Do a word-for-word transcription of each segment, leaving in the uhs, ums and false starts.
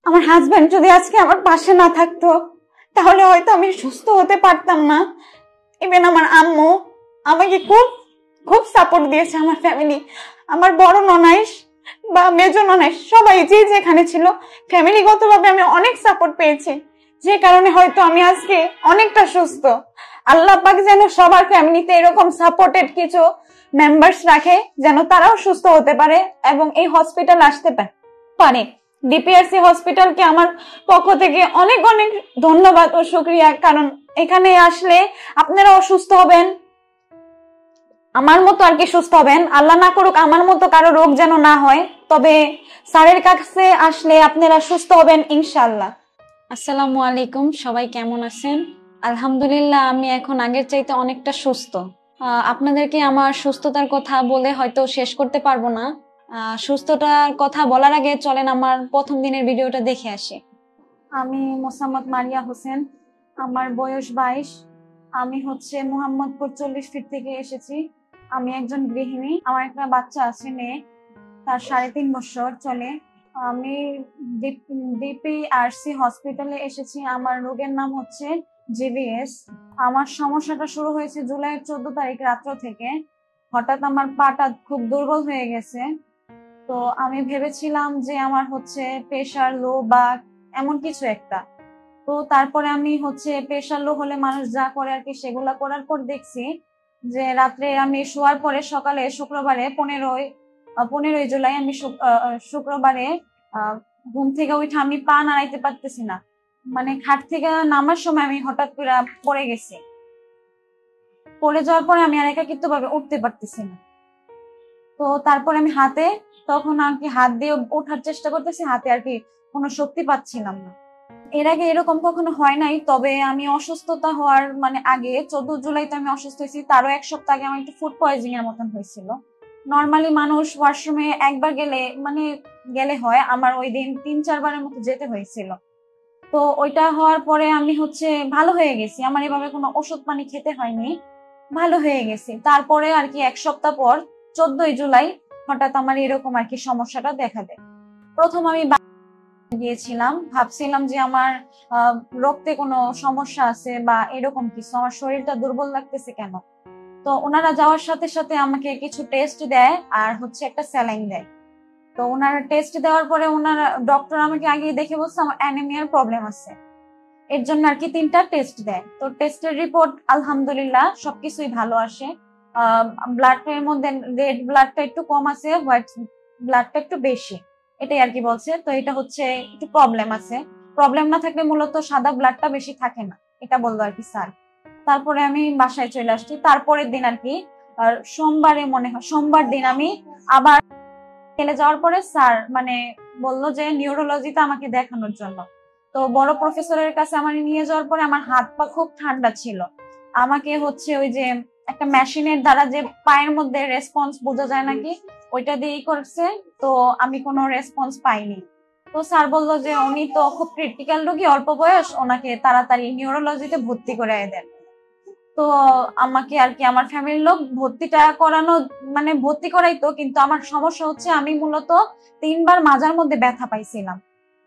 আমার হাজবেন্ড যদি আজকে আমার পাশে না থাকতো তাহলে হয়তো আমি সুস্থ হতে পারতাম না। ইভেন আমার আম্মু আমাকে খুব খুব সাপোর্ট দিয়েছে, আমার ফ্যামিলি, আমার বড় ননাইশ বা মেজো ননাইশ সবাই যে যেখানে ছিল ফ্যামিলিগতভাবে আমি অনেক সাপোর্ট পেয়েছি, যে কারণে হয়তো আমি আজকে অনেকটা সুস্থ। আল্লাহ পাক যেন সবার ফ্যামিলিতে এরকম সাপোর্টেড কিছু মেম্বার্স রাখে, যেন তারাও সুস্থ হতে পারে এবং এই হসপিটাল আসতে পারে। ডিপিআরসি হসপিটালকে আমার পক্ষ থেকে অনেক অনেক ধন্যবাদ ও শুকরিয়া, কারণ এখানে আসলে আপনারাও সুস্থ হবেন, আমার মতো আর কি সুস্থ হবেন। আল্লাহ না করুক আমার মতো কারো রোগ যেন না হয়, তবে স্যারের কাছে আসলে আপনারা সুস্থ হবেন ইনশাআল্লাহ। আসসালামু আলাইকুম, সবাই কেমন আছেন? আলহামদুলিল্লাহ, আমি এখন আগের চাইতে অনেকটা সুস্থ। আপনাদেরকে আমার সুস্থতার কথা বলে হয়তো শেষ করতে পারবো না। সুস্থতার কথা বলার আগে চলেন আমার প্রথম দিনের ভিডিওটা দেখে আসি। আমি মোসাম্মদ মারিয়া হোসেন, আমার বয়স বাইশ, আমি হচ্ছে মোহাম্মদপুর চল্লিশ ফিট থেকে এসেছি। আমি একজন গৃহিণী, আমার একটা বাচ্চা আছে, মেয়ে, তার সাড়ে তিন বছর চলে। আমি ডিপিআরসি হসপিটালে এসেছি। আমার রোগের নাম হচ্ছে জিবিএস। আমার সমস্যাটা শুরু হয়েছে জুলাইয়ের চোদ্দ তারিখ রাত্র থেকে। হঠাৎ আমার পাটা খুব দুর্বল হয়ে গেছে, তো আমি ভেবেছিলাম যে আমার হচ্ছে প্রেশার লো বা এমন কিছু একটা। তো তারপরে আমি হচ্ছে প্রেশার লো হলে মানুষ যা করে আর কি সেগুলা করার পর দেখছি যে রাত্রে আমি শোয়ার পরে সকালে শুক্রবারে পনেরোই পনেরোই জুলাই আমি শুক্রবারে ঘুম থেকে উঠে আমি পা নাড়াইতে পারতেছি না, মানে খাট থেকে নামার সময় আমি হঠাৎ করে পড়ে গেছি। পড়ে যাওয়ার পরে আমি আর একাকিত্ব ভাবে উঠতে পারতেছি না। তো তারপরে আমি হাতে তখন আর কি হাত দিয়ে ওঠার চেষ্টা করতেছি, হাতে আর কি কোনো শক্তি পাচ্ছিলাম না। এর আগে এরকম কখনো হয় নাই, তবে আমি অসুস্থতা হওয়ার মানে আগে চোদ্দ জুলাই তো আমি অসুস্থ হয়েছি, তারও এক সপ্তাহ আগে আমার একটু ফুড পয়জনিং এর মতন হয়েছিল। নর্মালি মানুষ ওয়াশরুমে একবার গেলে মানে গেলে হয়, আমার ওই দিন তিন চারবারের মতো যেতে হয়েছিল। তো ওইটা হওয়ার পরে আমি হচ্ছে ভালো হয়ে গেছি, আমার এভাবে কোনো ওষুধ পানি খেতে হয়নি, ভালো হয়ে গেছি। তারপরে আর কি এক সপ্তাহ পর চোদ্দই জুলাই হঠাৎ আমার এরকম আর কি সমস্যাটা দেখা দেয়। প্রথম আমি গিয়েছিলাম, ভাবছিলাম যে আমার রক্তে কোনো সমস্যা আছে বা এরকম কিছু, আমার শরীরটা দুর্বল লাগতেছে কেন। তো ওনারা যাওয়ার সাথে সাথে আমাকে কিছু টেস্ট দেয় আর হচ্ছে একটা স্যালাইন দেয়। তো ওনারা টেস্ট দেওয়ার পরে ওনারা ডক্টর আমাকে আগে দেখে বলছে আমার অ্যানিমিয়ার প্রবলেম আছে, এর জন্য আর কি তিনটা টেস্ট দেয়। তো টেস্টের রিপোর্ট আলহামদুলিল্লাহ সবকিছুই ভালো আসে। আহ ব্লাডের মধ্যে রেড ব্লাডটা একটু কম আছে, হোয়াইট ব্লাডটা একটু বেশি, এটাই আর কি বলছে। তো এটা হচ্ছে একটু প্রবলেম আছে, প্রবলেম না থাকলে মূলত সাদা ব্লাডটা বেশি থাকে না, এটা বললো আর কি স্যার। তারপরে আমি বাসায় চলে আসছি। তারপরের দিন আর কি সোমবারে মনে হয় সোমবার দিন আমি আবার চলে যাওয়ার পরে স্যার মানে বললো যে নিউরোলজিতে আমাকে দেখানোর জন্য। তো বড় প্রফেসরের কাছে আমার নিয়ে যাওয়ার পরে আমার হাত পা খুব ঠান্ডা ছিল, আমাকে হচ্ছে ওই যে একটা মেশিনের দ্বারা যে পায়ের মধ্যে রেসপন্স বোঝা যায় নাকি ওইটা দিয়েই করছে, তো আমি কোনো রেসপন্স পাইনি। তো স্যার বললো যে উনি তো খুব ক্রিটিক্যাল রোগী, অল্প বয়স, ওনাকে তাড়াতাড়ি নিউরোলজিতে ভর্তি করে দেন। তো আমাকে আর কি আমার ফ্যামিলির লোক ভর্তিটা করানো মানে ভর্তি করাইতো, কিন্তু আমার সমস্যা হচ্ছে আমি মূলত তিনবার মাজার মধ্যে ব্যথা পাইছিলাম।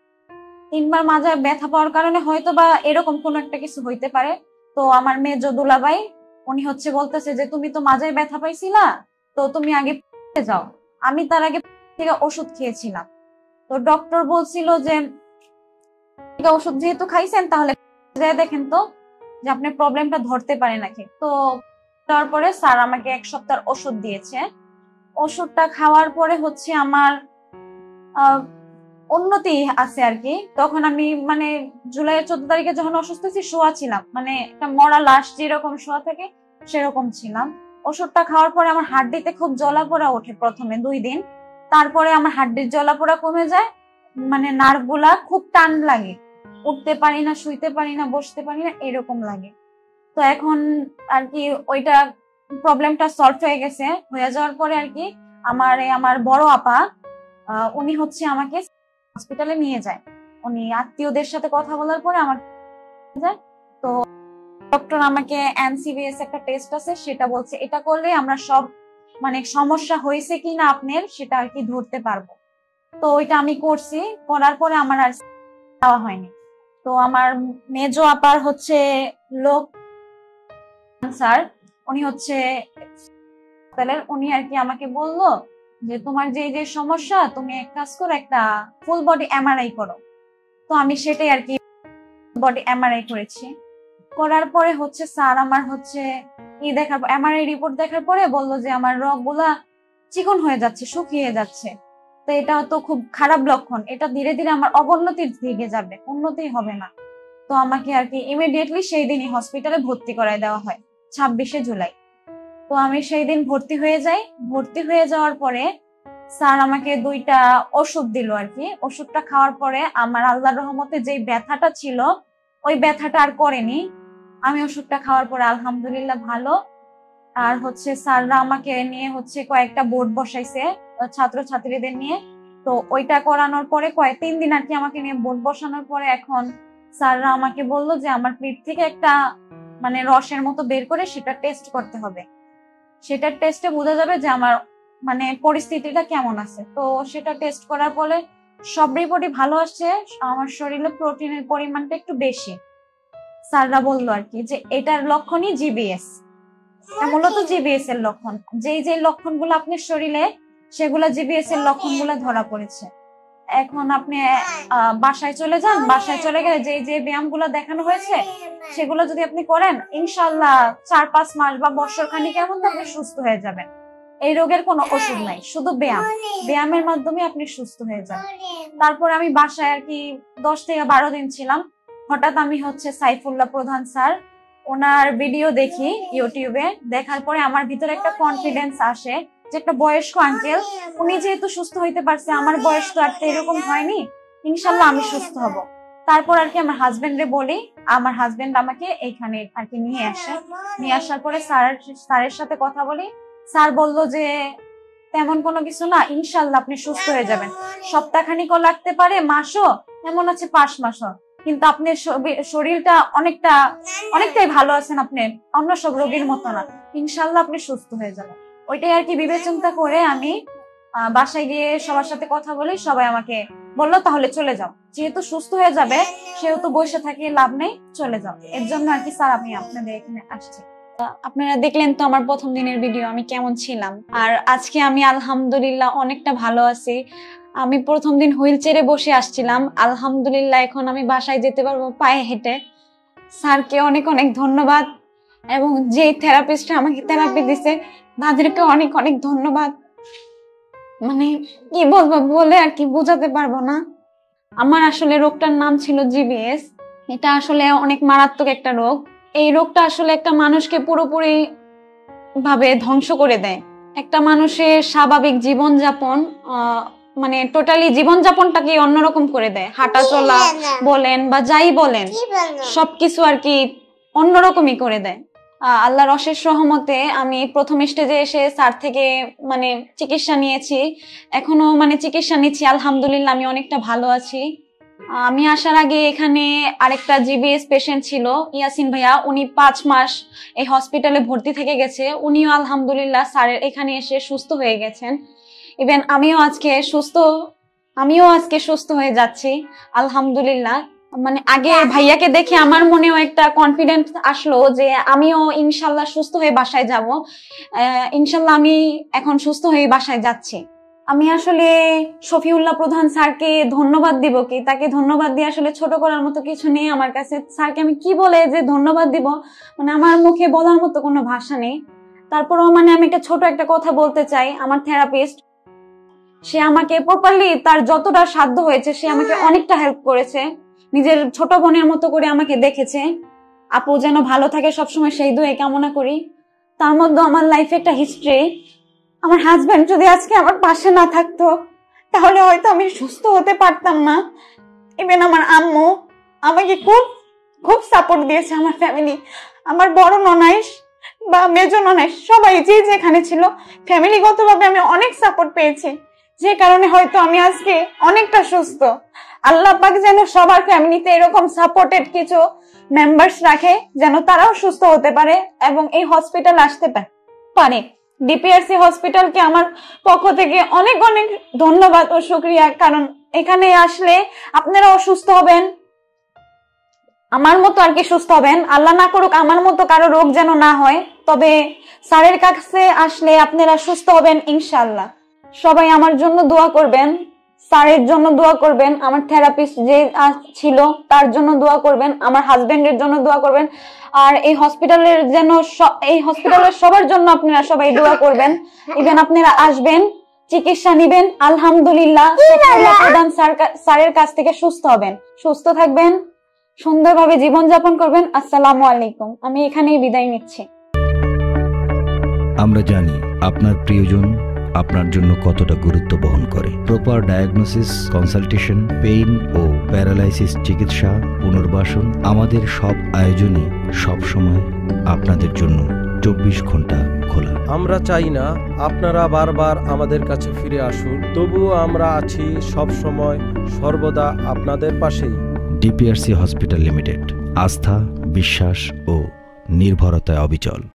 তিনবার মাজায় ব্যথা পাওয়ার কারণে হয়তো বা এরকম কোন একটা কিছু হইতে পারে। তো আমার মেয়ে দুলাভাই উনি হচ্ছে বলতেছে যে তুমি তো মাজায় ব্যথা পাইছিলা, তো তুমি আগে যাও। আমি তার আগে থেকে ওষুধ খেয়েছিলাম, তো ডক্টর বলছিল যে ওষুধ যেহেতু খাইছেন তাহলে দেখেন তো যে আপনার প্রবলেমটা ধরতে পারে নাকি। তো তারপরে স্যার আমাকে এক সপ্তাহ ওষুধ দিয়েছে। ওষুধটা খাওয়ার পরে হচ্ছে আমার আহ উন্নতি আছে আর কি। তখন আমি মানে জুলাইয়ের চোদ্দ তারিখে যখন অসুস্থ ছি শোয়া ছিলাম, মানে একটা মরা লাশ যেরকম শোয়া থাকে সেরকম ছিলাম। ওষুধটা খাওয়ার পরে আমার হাড্ডিতে খুব জ্বলাপোড়া ওঠে প্রথমে দুই দিন, তারপরে আমার হাড্ডির জ্বলাপোড়া কমে যায়, মানে নার্ভ গুলা খুব টান লাগে, উঠতে পারি না, শুইতে পারি না, বসতে পারি না, এরকম লাগে। তো এখন আর কি ওইটা প্রবলেমটা সলভ হয়ে গেছে। হয়ে যাওয়ার পরে আর কি আমার আমার বড় আপা উনি হচ্ছে আমাকে হসপিটালে নিয়ে যায়, উনি আত্মীয়দের সাথে কথা বলার পরে আমাকে যায়। তো ডক্টর আমাকে এনসিবিএস একটা টেস্ট আছে সেটা বলছে এটা করলে আমরা সব মানে সমস্যা হয়েছে কিনা আপনার সেটা আর কি ধরতে পারবো। তো ওইটা আমি করছি, করার পরে আমার আর দেওয়া হয়নি। তো আমার মেজো আপার হচ্ছে লোক স্যার, উনি হচ্ছে উনি আর কি আমাকে বললো যে তোমার যে যে সমস্যা, তুমি এক কাজ করো, একটা ফুল বডি এমআরআই করো। তো আমি সেটাই আর কি বডি এমআরআই করেছি। করার পরে হচ্ছে স্যার আমার হচ্ছে ই দেখার এমআরআই রিপোর্ট দেখার পরে বললো যে আমার রগগুলা চিকন হয়ে যাচ্ছে, শুকিয়ে যাচ্ছে। তো এটা তো খুব খারাপ লক্ষণ, এটা ধীরে ধীরে আমার অবনতির দিকে যাবে, উন্নতি হবে না। তো আমাকে আর কি ইমিডিয়েটলি সেই দিনই হসপিটালে ভর্তি করায় দেওয়া হয়, ছাব্বিশে জুলাই। তো আমি সেই দিন ভর্তি হয়ে যাই। ভর্তি হয়ে যাওয়ার পরে স্যার আমাকে দুইটা ওষুধ দিল আর কি। ওষুধটা খাওয়ার পরে আমার আল্লাহর রহমতে যে ব্যথাটা ছিল ওই ব্যথাটা আর করেনি। আমি ওষুধটা খাওয়ার পরে আলহামদুলিল্লাহ ভালো। আর হচ্ছে স্যাররা আমাকে নিয়ে হচ্ছে কয়েকটা বোর্ড বসাইছে ছাত্র ছাত্রীদের নিয়ে। তো ওইটা করানোর পরে কয়েক তিন দিন আর কি আমাকে নিয়ে বোর্ড বসানোর পরে এখন স্যাররা আমাকে বললো যে আমার পিঠ থেকে একটা মানে রসের মতো বের করে সেটা টেস্ট করতে হবে। সেটার টেস্টে বোঝা যাবে যে আমার মানে পরিস্থিতিটা কেমন আছে। তো সেটা টেস্ট করার পরে সব রিপোর্টই ভালো আসছে, আমার শরীরে প্রোটিনের পরিমাণটা একটু বেশি। স্যাররা বললো আর কি যে এটার লক্ষণই জিবিএস, মূলত জিবিএস এর লক্ষণ। যেই যে লক্ষণগুলো আপনার শরীরে, সেগুলা জিবিএস এর লক্ষণগুলো ধরা পড়েছে। এখন আপনি বাসায় চলে যান, বাসায় চলে গেলে যে যে ব্যায়ামগুলো দেখানো হয়েছে সেগুলো যদি আপনি করেন, ইনশাল্লাহ চার পাঁচ মাস বা বছর খানিকের মধ্যে আপনি সুস্থ হয়ে যাবেন। এই রোগের কোনো ওষুধ নাই, শুধু ব্যায়াম, ব্যায়ামের মাধ্যমে আপনি সুস্থ হয়ে যাবেন। তারপর আমি বাসায় আর কি দশ থেকে বারো দিন ছিলাম। হঠাৎ আমি হচ্ছে সাইফুল্লাহ প্রধান স্যার, ওনার ভিডিও দেখি ইউটিউবে। দেখার পরে আমার ভিতরে একটা কনফিডেন্স আসে যে একটা বয়স্ক আঙ্কেল, উনি যেহেতু সুস্থ হইতে পারছে, আমার বয়স তো আর এরকম হয়নি, ইনশাল্লাহ আমি সুস্থ হব। তারপর আর কি আমার হাজবেন্ডে বলি, আমার হাজবেন্ড আমাকে এইখানে আর কি নিয়ে আসে। নিয়ে আসার পরে স্যার স্যারের সাথে কথা বলি। স্যার বললো যে তেমন কোনো কিছু না, ইনশাল্লাহ আপনি সুস্থ হয়ে যাবেন। সপ্তাহখানিকও লাগতে পারে, মাসও, এমন আছে পাঁচ মাসও, কিন্তু আপনার শরীরটা অনেকটা অনেকটাই ভালো আছেন, আপনি অন্য সব রোগীর মতো না, ইনশাল্লাহ আপনি সুস্থ হয়ে যাবেন। ওইটাই আর কি বিবেচনা করে আমি বাসায় গিয়ে সবার সাথে কথা বলি। সবাই আমাকে বললো তাহলে চলে যাও, যেহেতু সুস্থ হয়ে যাবে সেহেতু বসে থাকি লাভ নেই, চলে যাও। এর জন্য আর কি স্যার আমি আপনাদের এখানে আসছি। আপনারা দেখলেন তো আমার প্রথম দিনের ভিডিও, আমি কেমন ছিলাম। আর আজকে আমি আলহামদুলিল্লাহ অনেকটা ভালো আছি। আমি প্রথম দিন হুইল চেয়ারে বসে আসছিলাম, আলহামদুলিল্লাহ এখন আমি বাসায় যেতে পারবো পায়ে হেঁটে। স্যারকে অনেক অনেক ধন্যবাদ, এবং যে থেরাপিস্টরা আমাকে থেরাপি দিছে তাদেরকে অনেক অনেক ধন্যবাদ। মানে কি বলবো, বলে আর কি বোঝাতে পারবো না। আমার আসলে রোগটার নাম ছিল জিবিএস। এটা আসলে অনেক মারাত্মক একটা রোগ। এই রোগটা আসলে একটা মানুষকে পুরোপুরি ভাবে ধ্বংস করে দেয়। একটা মানুষের স্বাভাবিক জীবনযাপন আহ মানে টোটালি জীবনযাপনটাকে অন্যরকম করে দেয়। হাঁটা চলা বলেন বা যাই বলেন, সবকিছু আর কি অন্যরকমই করে দেয়। আহ আল্লাহর অশেষ রহমতে আমি প্রথম স্টেজে এসে স্যার থেকে মানে চিকিৎসা নিয়েছি, এখনো মানে চিকিৎসা নিচ্ছি। আলহামদুলিল্লাহ আমি অনেকটা ভালো আছি। আমি আসার আগে এখানে আরেকটা জিবিএস পেশেন্ট ছিল, ইয়াসিন ভাইয়া, উনি পাঁচ মাস এই হসপিটালে ভর্তি থেকে গেছে। উনিও আলহামদুলিল্লাহ স্যারের এখানে এসে সুস্থ হয়ে গেছেন। ইভেন আমিও আজকে সুস্থ আমিও আজকে সুস্থ হয়ে যাচ্ছি আলহামদুলিল্লাহ। মানে আগে ভাইয়াকে দেখে আমার মনেও একটা কনফিডেন্স আসলো যে আমিও ইনশাল্লাহ সুস্থ হয়ে বাসায় যাব। ইনশাল্লাহ আমি এখন সুস্থ হয়ে বাসায় যাচ্ছি। আমি আসলে শফিউল্লাহ প্রধান স্যারকে ধন্যবাদ দিব কি, তাকে ধন্যবাদ দিয়ে আসলে ছোট করার মতো কিছু নেই আমার কাছে। স্যারকে আমি কি বলে যে ধন্যবাদ দিব, মানে আমার মুখে বলার মতো কোনো ভাষা নেই। তারপরও মানে আমি একটা ছোট একটা কথা বলতে চাই। আমার থেরাপিস্ট, সে আমাকে প্রপারলি তার যতটা সাধ্য হয়েছে সে আমাকে অনেকটা হেল্প করেছে, নিজের ছোট বোনের মতো করে আমাকে দেখেছে। আপু যেন ভালো থাকে সবসময় সেই দোয়া কামনা করি। তার মধ্যে আমার লাইফে একটা হিস্ট্রি। আমার হাজবেন্ড যদি আজকে আমার পাশে না থাকতো তাহলে হয়তো আমি সুস্থ হতে পারতাম না। ইভেন আমার আম্মু আমাকে খুব খুব সাপোর্ট দিয়েছে, আমার ফ্যামিলি, আমার বড় ননাইশ বা মেজো ননাইশ সবাই যে যেখানে ছিল ফ্যামিলিগতভাবে আমি অনেক সাপোর্ট পেয়েছি, যে কারণে হয়তো আমি আজকে অনেকটা সুস্থ। আল্লাহ পাক যেন সবার ফ্যামিলিতে এরকম সাপোর্টেড কিছু মেম্বার্স রাখে, যেন তারাও সুস্থ হতে পারে এবং এই হসপিটাল আসতে পারে। ডিপিআরসি হসপিটালকে আমার পক্ষ থেকে অনেক অনেক ধন্যবাদ ও শুকরিয়া, কারণ এখানে আসলে আপনারা অসুস্থ হবেন, আমার মতো আর কি সুস্থ হবেন, আল্লাহ না করুক আমার মতো কারো রোগ যেন না হয়। তবে স্যারের কাছে আসলে আপনারা সুস্থ হবেন ইনশাআল্লাহ। সবাই আমার জন্য দোয়া করবেন, স্যারের জন্য দোয়া করবেন, আমার থেরাপিস্ট যে ছিল তার জন্য দোয়া করবেন, আমার হাজবেন্ডের জন্য দোয়া করবেন, আর এই হসপিটালের যেন এই হসপিটালের সবার জন্য আপনারা সবাই দোয়া করবেন। ইভেন আপনারা আসবেন, চিকিৎসা নিবেন, আলহামদুলিল্লাহ প্রধান স্যারের কাছ থেকে সুস্থ হবেন। সুস্থ থাকবেন, সুন্দরভাবে জীবনযাপন করবেন। আসসালামু আলাইকুম। আমি এখানেই বিদায় নিচ্ছি। আমরা জানি আপনার প্রিয়জন আপনার জন্য কতটা গুরুত্ব বহন করে। প্রপার ডায়াগনোসিস, কনসালটেশন, পেইন ও প্যারালাইসিস চিকিৎসা, পুনর্বাসন, আমাদের সব আয়োজনই সব সময় আপনাদের জন্য চব্বিশ ঘন্টা খোলা। আমরা চাই না আপনারা বারবার আমাদের কাছে ফিরে আসুন, তবুও আমরা আছি সব সময় সর্বদা আপনাদের পাশেই। ডিপিআরসি হসপিটাল লিমিটেড, আস্থা, বিশ্বাস ও নির্ভরতায় অবিচল।